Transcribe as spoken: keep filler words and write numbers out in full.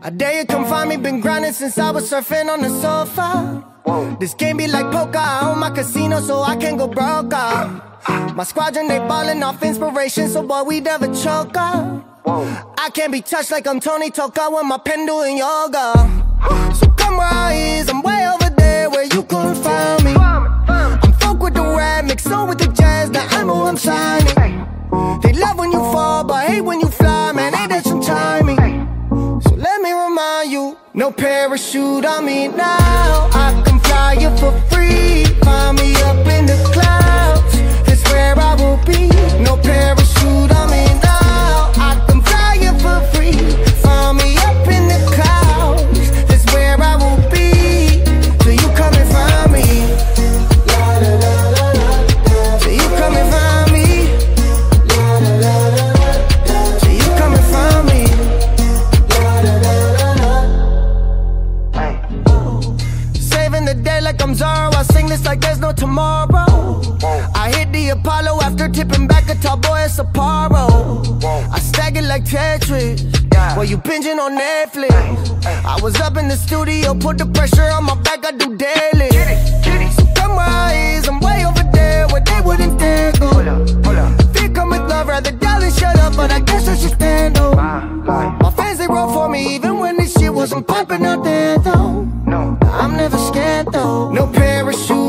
I dare you come find me, been grinding since I was surfing on the sofa. Whoa. This game be like poker, I own my casino so I can go broke up. My squadron, they ballin' off inspiration, so boy, we never choke up. Whoa. I can't be touched like I'm Tony Toka with my pen doing yoga. So come rise, I'm way over there where you couldn't find me. I'm folk with the rap, mixed on with the jazz, now I know I'm shining. They love when you fall, but hate when you fly, man, ain't that some timing? So let me remind you, no parachute on me now. I can fly you for free, find me up in the clouds, that's where I will be. No parachute on me now. I can fly you for free, find me up in the clouds, that's where I will be. Till you come and find me, till you come and find me, till you come and find me. Saving the day like I'm Zorro, I sing this like there's no tomorrow. I hit the Apollo after tipping back a tall boy, it's a paro. I stack it like Tetris, while you binging on Netflix. I was up in the studio, put the pressure on my back, I do daily. So come rise, I'm way over there where they wouldn't dare go. They come with love, rather down than shut up, but I guess I should stand up. My fans, they roll for me even when this shit wasn't popping out there though. I'm never scared though. No parachute